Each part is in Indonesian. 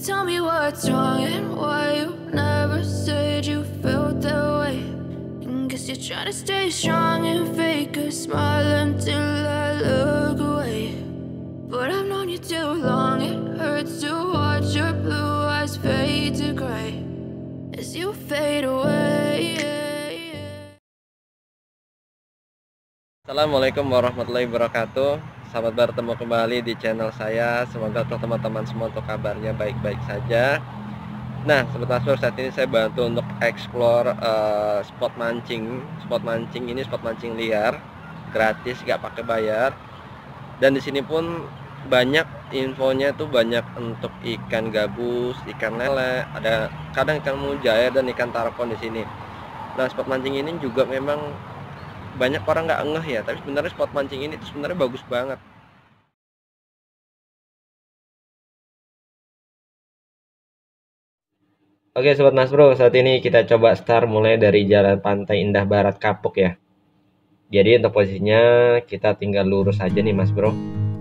tell me what's wrong and why you never said you felt that way. And guess you're trying to stay strong and fake a smile until I look away. But I've known you too long, it hurts to watch your blue eyes fade to gray as you fade away. Assalamualaikum warahmatullahi wabarakatuh. Selamat bertemu kembali di channel saya. Semoga teman-teman semua untuk kabarnya baik-baik saja. Nah, Sobat Mas Bro, saat ini saya bantu untuk explore spot mancing. Spot mancing ini spot mancing liar, gratis, gak pakai bayar. Dan di sini pun banyak infonya tuh, banyak untuk ikan gabus, ikan lele, ada kadang ikan mujair dan ikan tarpon di sini. Nah, spot mancing ini juga memang banyak orang nggak ngeh ya, tapi sebenarnya spot mancing ini tuh sebenarnya bagus banget. Oke Sobat Mas Bro, saat ini kita coba start mulai dari Jalan Pantai Indah Barat Kapuk ya. Jadi untuk posisinya kita tinggal lurus aja nih Mas Bro.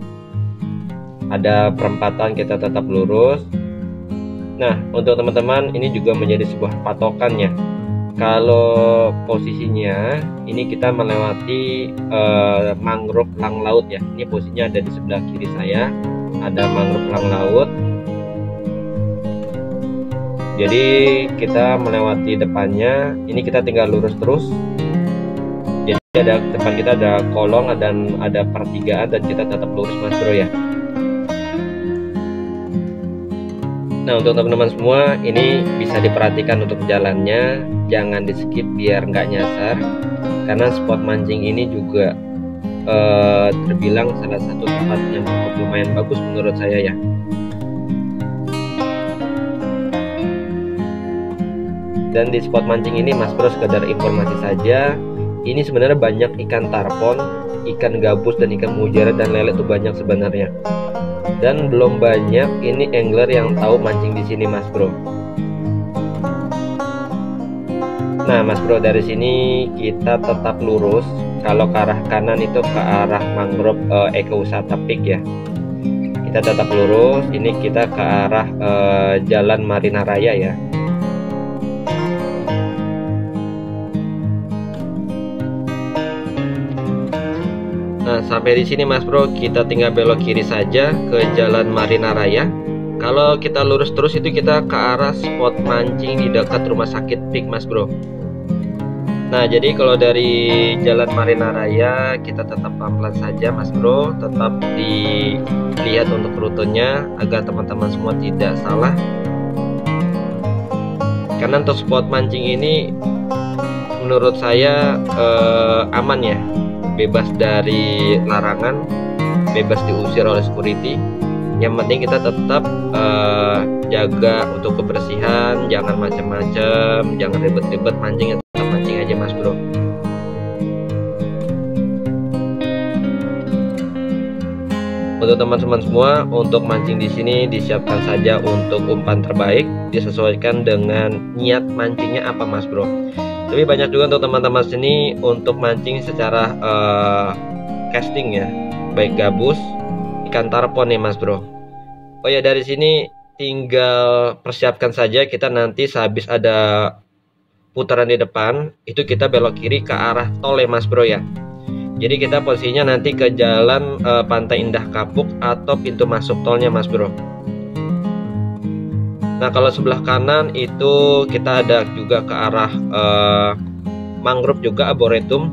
Ada perempatan, kita tetap lurus. Nah, untuk teman-teman ini juga menjadi sebuah patokan ya. Kalau posisinya ini kita melewati mangrove lang laut ya. Ini posisinya ada di sebelah kiri saya, ada mangrove lang laut. Jadi kita melewati depannya, ini kita tinggal lurus terus. Jadi ada depan kita ada kolong dan ada pertigaan dan kita tetap lurus Mas Bro ya. Nah, untuk teman-teman semua ini bisa diperhatikan untuk jalannya, jangan di skip biar nggak nyasar, karena spot mancing ini juga terbilang salah satu tempat yang lumayan bagus menurut saya ya. Dan di spot mancing ini Mas Bro, sekedar informasi saja, ini sebenarnya banyak ikan tarpon, ikan gabus dan ikan mujair dan lele itu banyak sebenarnya. Dan belum banyak ini angler yang tahu mancing di sini Mas Bro. Nah Mas Bro, dari sini kita tetap lurus. Kalau ke arah kanan itu ke arah mangrove ekowisata peak ya. Kita tetap lurus. Ini kita ke arah Jalan Marina Raya ya. Nah, sampai di sini Mas Bro, kita tinggal belok kiri saja ke Jalan Marina Raya. Kalau kita lurus terus itu kita ke arah spot mancing di dekat Rumah Sakit Peak Mas Bro. Nah, jadi kalau dari Jalan Marina Raya kita tetap pelan-pelan saja Mas Bro, tetap dilihat untuk rutenya agar teman-teman semua tidak salah. Karena untuk spot mancing ini menurut saya aman ya. Bebas dari larangan, bebas diusir oleh security. Yang penting kita tetap jaga untuk kebersihan, jangan macam-macam, jangan ribet-ribet, mancing tetap mancing aja Mas Bro. Untuk teman-teman semua, untuk mancing di sini disiapkan saja untuk umpan terbaik, disesuaikan dengan niat mancingnya apa Mas Bro. Tapi banyak juga untuk teman-teman sini untuk mancing secara casting ya, baik gabus, ikan tarpon nih Mas Bro. Oh ya, dari sini tinggal persiapkan saja, kita nanti sehabis ada putaran di depan itu kita belok kiri ke arah tol ya Mas Bro ya. Jadi kita posisinya nanti ke Jalan Pantai Indah Kapuk atau pintu masuk tolnya Mas Bro. Nah, kalau sebelah kanan itu kita ada juga ke arah mangrove juga, arboretum.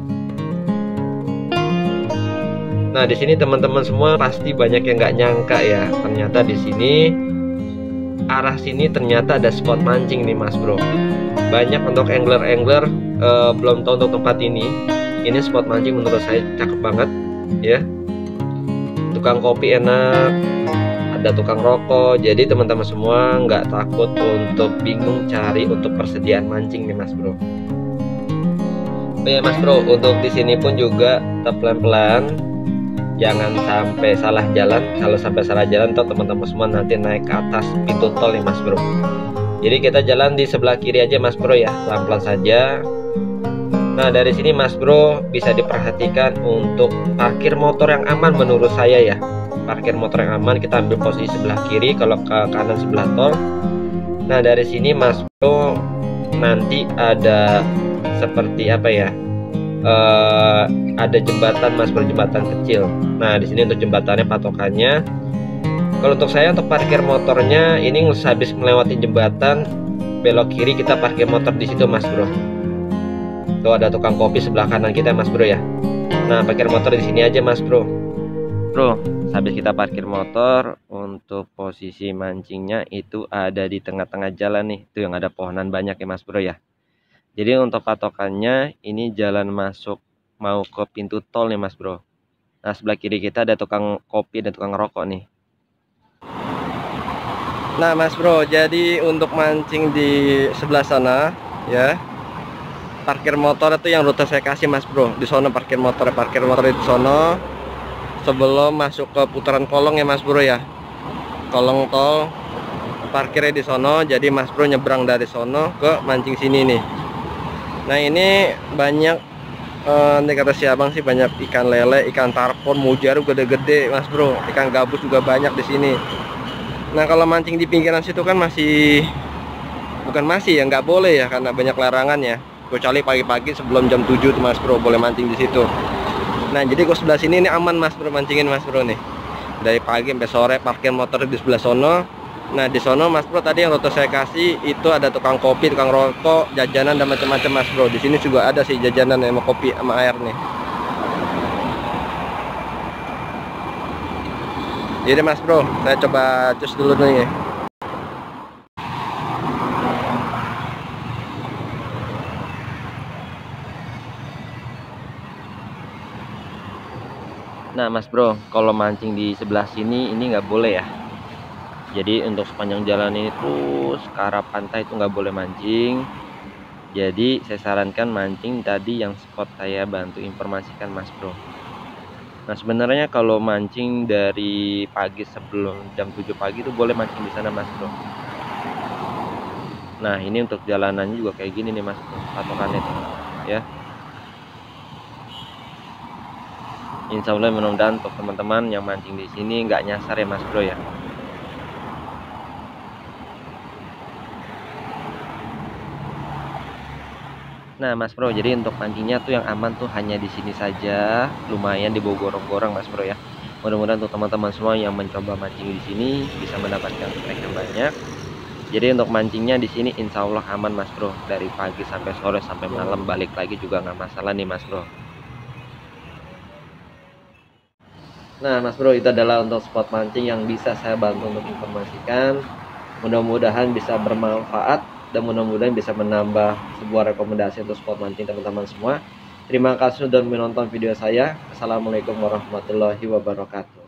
Nah, di sini teman-teman semua pasti banyak yang nggak nyangka ya, ternyata di sini arah sini ternyata ada spot mancing nih Mas Bro. Banyak untuk angler-angler belum tahu untuk tempat ini. Ini spot mancing menurut saya cakep banget ya. Tukang kopi enak, ada tukang rokok, jadi teman-teman semua nggak takut untuk bingung cari untuk persediaan mancing nih Mas Bro. Oh ya Mas Bro, untuk di sini pun juga tetap pelan-pelan, jangan sampai salah jalan. Kalau sampai salah jalan, tuh teman-teman semua nanti naik ke atas pintu tol nih Mas Bro. Jadi kita jalan di sebelah kiri aja Mas Bro ya, pelan-pelan saja. Nah, dari sini Mas Bro bisa diperhatikan untuk parkir motor yang aman menurut saya ya. parkir motor yang aman, kita ambil posisi sebelah kiri, kalau ke kanan sebelah tol. Nah dari sini Mas Bro nanti ada seperti apa ya, ada jembatan Mas Bro, jembatan kecil. Nah di sini untuk jembatannya patokannya, kalau untuk saya untuk parkir motornya ini habis melewati jembatan, belok kiri kita parkir motor di situ Mas Bro. Tuh ada tukang kopi sebelah kanan kita Mas Bro ya. Nah parkir motor di sini aja Mas Bro. Habis kita parkir motor, untuk posisi mancingnya itu ada di tengah-tengah jalan nih. Tuh yang ada pohonan banyak ya Mas Bro ya. Jadi untuk patokannya ini jalan masuk mau ke pintu tol nih Mas Bro. Nah sebelah kiri kita ada tukang kopi dan tukang rokok nih. Nah Mas Bro, jadi untuk mancing di sebelah sana ya, parkir motor itu yang rute saya kasih Mas Bro. Di sono parkir motor di sono sebelum masuk ke putaran kolong ya Mas Bro ya. Kolong tol parkirnya di sono, jadi Mas Bro nyebrang dari sono ke mancing sini nih. Nah ini banyak nih kata si abang sih, banyak ikan lele, ikan tarpon, mujaru gede-gede Mas Bro. Ikan gabus juga banyak di sini. Nah kalau mancing di pinggiran situ kan masih ya nggak boleh ya, karena banyak larangan ya. Kecuali pagi-pagi sebelum jam 7 tuh Mas Bro boleh mancing di situ. Nah jadi kalau sebelah sini ini aman Mas Bro mancingin Mas Bro nih. Dari pagi sampai sore parkir motor di sebelah sono. Nah di sono Mas Bro tadi yang rute saya kasih itu ada tukang kopi, tukang rokok, jajanan dan macam-macam Mas Bro. Di sini juga ada sih jajanan sama kopi sama air nih. Jadi Mas Bro, saya coba cus dulu nih. Nah Mas Bro, kalau mancing di sebelah sini ini nggak boleh ya. Jadi untuk sepanjang jalan ini terus ke arah pantai itu nggak boleh mancing. Jadi saya sarankan mancing tadi yang spot saya bantu informasikan Mas Bro. Nah sebenarnya kalau mancing dari pagi sebelum jam 7 pagi itu boleh mancing di sana Mas Bro. Nah ini untuk jalanannya juga kayak gini nih Mas Bro, patokannya tuh ya. Insya Allah mudah-mudahan untuk teman-teman yang mancing di sini nggak nyasar ya Mas Bro ya. Nah Mas Bro, jadi untuk mancingnya tuh yang aman tuh hanya di sini saja, lumayan di bawah gorong-gorong Mas Bro ya. Mudah-mudahan untuk teman-teman semua yang mencoba mancing di sini bisa mendapatkan strike yang banyak. Jadi untuk mancingnya di sini insya Allah aman Mas Bro, dari pagi sampai sore sampai malam balik lagi juga nggak masalah nih Mas Bro. Nah Mas Bro, itu adalah untuk spot mancing yang bisa saya bantu untuk informasikan. Mudah-mudahan bisa bermanfaat dan mudah-mudahan bisa menambah sebuah rekomendasi untuk spot mancing teman-teman semua. Terima kasih sudah menonton video saya. Assalamualaikum warahmatullahi wabarakatuh.